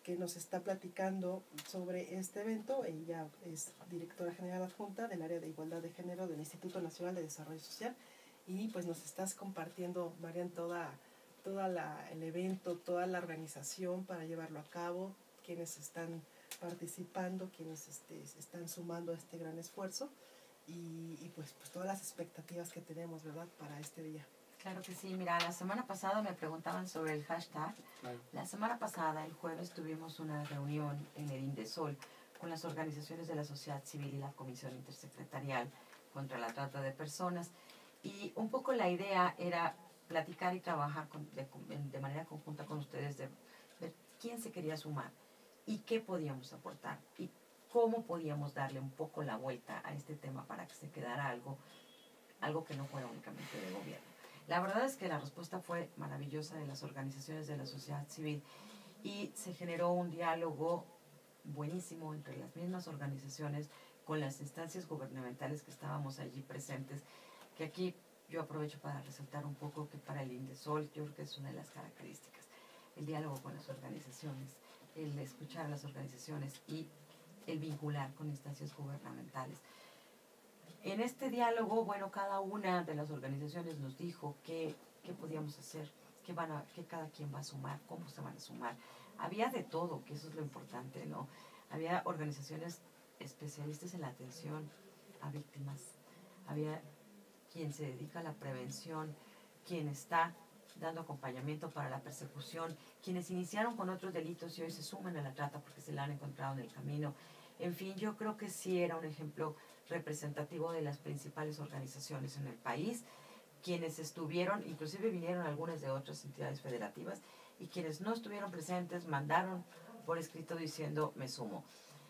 que nos está platicando sobre este evento. Ella es directora general adjunta del área de igualdad de género del Instituto Nacional de Desarrollo Social, y pues nos estás compartiendo, Marian, el evento, toda la organización para llevarlo a cabo, quienes están participando, quienes se están sumando a este gran esfuerzo, y pues todas las expectativas que tenemos, ¿verdad?, para este día. Claro que sí. Mira, la semana pasada me preguntaban sobre el hashtag. La semana pasada, el jueves, tuvimos una reunión en el Indesol con las organizaciones de la sociedad civil y la Comisión Intersecretarial contra la Trata de Personas, y un poco la idea era platicar y trabajar de manera conjunta con ustedes, de ver quién se quería sumar y qué podíamos aportar y cómo podíamos darle un poco la vuelta a este tema para que se quedara algo que no fuera únicamente de gobierno. La verdad es que la respuesta fue maravillosa de las organizaciones de la sociedad civil, y se generó un diálogo buenísimo entre las mismas organizaciones con las instancias gubernamentales que estábamos allí presentes, que aquí yo aprovecho para resaltar un poco que para el Indesol yo creo que es una de las características, el diálogo con las organizaciones, el escuchar a las organizaciones y el vincular con instancias gubernamentales. En este diálogo, bueno, cada una de las organizaciones nos dijo qué podíamos hacer, qué cada quien va a sumar, cómo se van a sumar. Había de todo, que eso es lo importante, ¿no? Había organizaciones especialistas en la atención a víctimas, había quien se dedica a la prevención, quien está dando acompañamiento para la persecución, quienes iniciaron con otros delitos y hoy se suman a la trata porque se la han encontrado en el camino. En fin, yo creo que sí era un ejemplo representativo de las principales organizaciones en el país, quienes estuvieron, inclusive vinieron algunas de otras entidades federativas, y quienes no estuvieron presentes mandaron por escrito diciendo me sumo.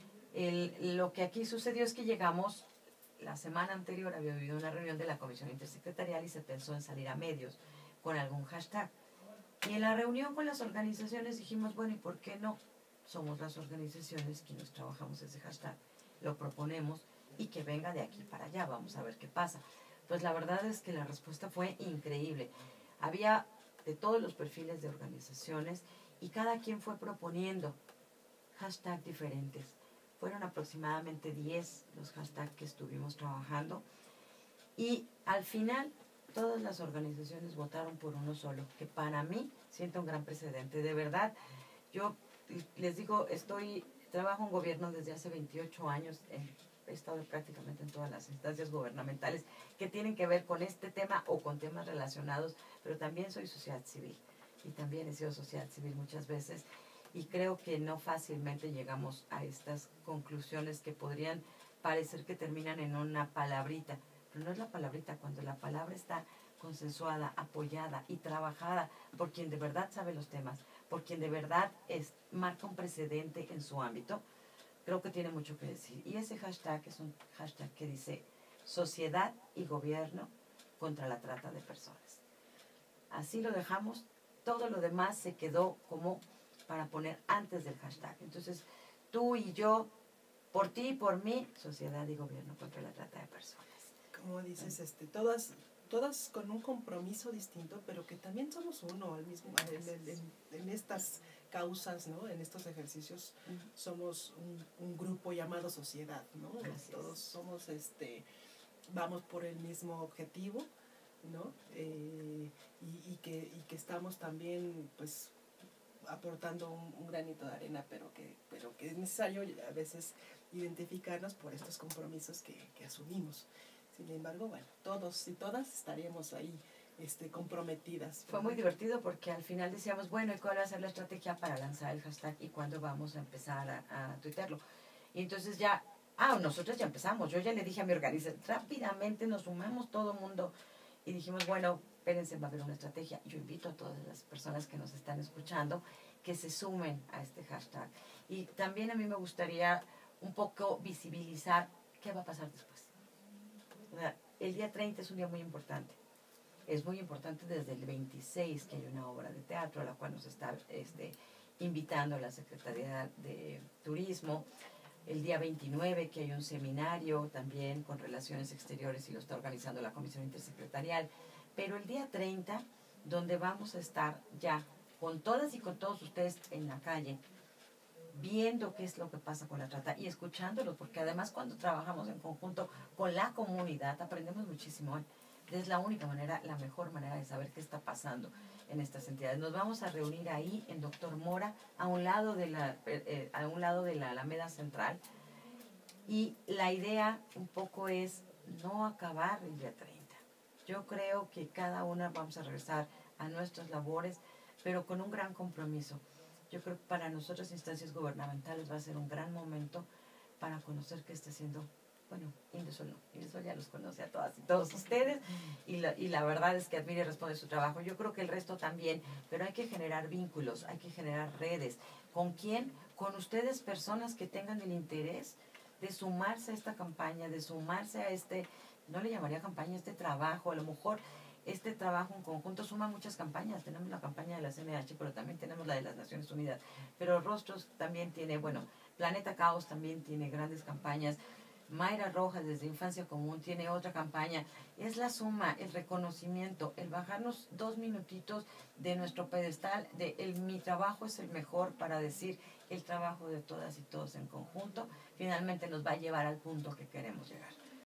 Lo que aquí sucedió es que llegamos, la semana anterior había habido una reunión de la Comisión Intersecretarial y se pensó en salir a medios con algún hashtag. Y en la reunión con las organizaciones dijimos, bueno, ¿y por qué no? Somos las organizaciones quienes trabajamos ese hashtag, lo proponemos y que venga de aquí para allá, vamos a ver qué pasa. Pues la verdad es que la respuesta fue increíble. Había de todos los perfiles de organizaciones y cada quien fue proponiendo hashtags diferentes. Fueron aproximadamente 10 los hashtags que estuvimos trabajando, y al final todas las organizaciones votaron por uno solo, que para mí siente un gran precedente. De verdad, yo les digo, trabajo en gobierno desde hace 28 años, he estado prácticamente en todas las instancias gubernamentales que tienen que ver con este tema o con temas relacionados, pero también soy sociedad civil y también he sido sociedad civil muchas veces, y creo que no fácilmente llegamos a estas conclusiones que podrían parecer que terminan en una palabrita, pero no es la palabrita. Cuando la palabra está consensuada, apoyada y trabajada por quien de verdad sabe los temas, por quien de verdad marca un precedente en su ámbito, creo que tiene mucho que decir. Y ese hashtag es un hashtag que dice sociedad y gobierno contra la trata de personas. Así lo dejamos, todo lo demás se quedó como para poner antes del hashtag. Entonces, tú y yo, por ti y por mí, sociedad y gobierno contra la trata de personas. Como dices, todas con un compromiso distinto, pero que también somos uno al mismo en estas causas, ¿no? En estos ejercicios somos un grupo llamado sociedad, ¿no? Todos somos vamos por el mismo objetivo, ¿no? Y que estamos también pues aportando un granito de arena, pero que es necesario a veces identificarnos por estos compromisos que asumimos. Sin embargo, bueno, todos y todas estaríamos ahí comprometidas. Fue muy divertido porque al final decíamos, bueno, ¿y cuál va a ser la estrategia para lanzar el hashtag y cuándo vamos a empezar a tuitearlo? Y entonces ya, nosotros ya empezamos. Yo ya le dije a mi organización, rápidamente nos sumamos todo el mundo y dijimos, bueno, espérense, va a haber una estrategia. Yo invito a todas las personas que nos están escuchando que se sumen a este hashtag. Y también a mí me gustaría un poco visibilizar qué va a pasar después. El día 30 es un día muy importante. Es muy importante desde el 26, que hay una obra de teatro a la cual nos está invitando la Secretaría de Turismo. El día 29, que hay un seminario también con Relaciones Exteriores y lo está organizando la Comisión Intersecretarial. Pero el día 30, donde vamos a estar ya con todas y con todos ustedes en la calle, viendo qué es lo que pasa con la trata y escuchándolos, porque además cuando trabajamos en conjunto con la comunidad aprendemos muchísimo. Es la única manera, la mejor manera de saber qué está pasando en estas entidades. Nos vamos a reunir ahí en Doctor Mora, a un lado de la Alameda Central, y la idea un poco es no acabar el día 30. Yo creo que cada una vamos a regresar a nuestras labores, pero con un gran compromiso. Yo creo que para nosotros, instancias gubernamentales, va a ser un gran momento para conocer qué está haciendo, bueno, Indesol no, Indesol ya los conoce a todas y todos ustedes, y la verdad es que admira y responde su trabajo. Yo creo que el resto también, pero hay que generar vínculos, hay que generar redes. ¿Con quién? Con ustedes, personas que tengan el interés de sumarse a esta campaña, de sumarse a no le llamaría campaña, este trabajo. A lo mejor este trabajo en conjunto suma muchas campañas. Tenemos la campaña de la CNH, pero también tenemos la de las Naciones Unidas. Pero Rostros también tiene, bueno, Planeta Caos también tiene grandes campañas. Mayra Rojas, desde Infancia Común, tiene otra campaña. Es la suma, el reconocimiento, el bajarnos 2 minutitos de nuestro pedestal, mi trabajo es el mejor, para decir el trabajo de todas y todos en conjunto, finalmente nos va a llevar al punto que queremos llegar.